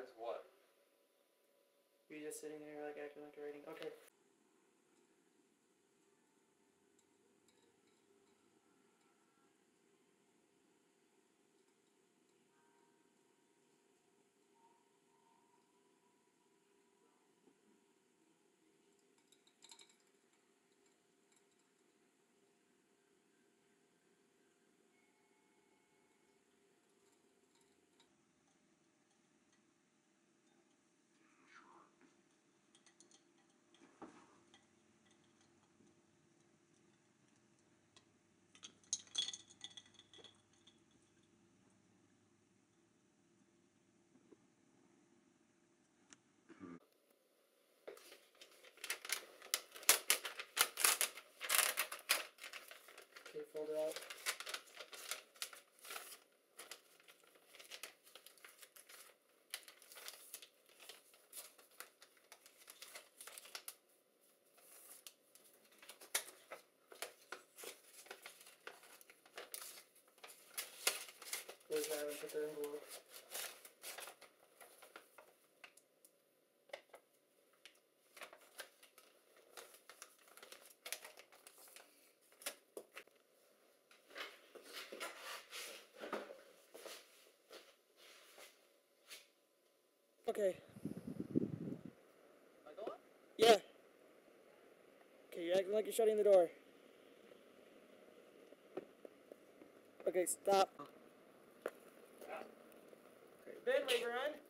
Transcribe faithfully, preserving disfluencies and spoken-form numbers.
As what? You're just sitting there like acting like you're writing. Okay. Okay, fold it out. Where's that? I haven't put the envelope. Okay. Am I going? Yeah. Okay, you're acting like you're shutting the door. Okay, stop. Okay, then later on.